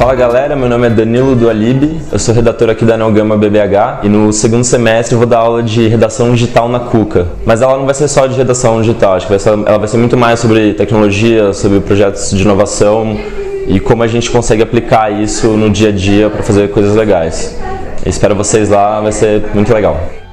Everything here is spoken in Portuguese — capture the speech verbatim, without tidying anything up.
Fala galera, meu nome é Danilo do Alib, eu sou redator aqui da Neogama B B H e no segundo semestre eu vou dar aula de redação digital na Cuca. Mas ela não vai ser só de redação digital, acho que vai ser, ela vai ser muito mais sobre tecnologia, sobre projetos de inovação e como a gente consegue aplicar isso no dia a dia para fazer coisas legais. Eu espero vocês lá, vai ser muito legal.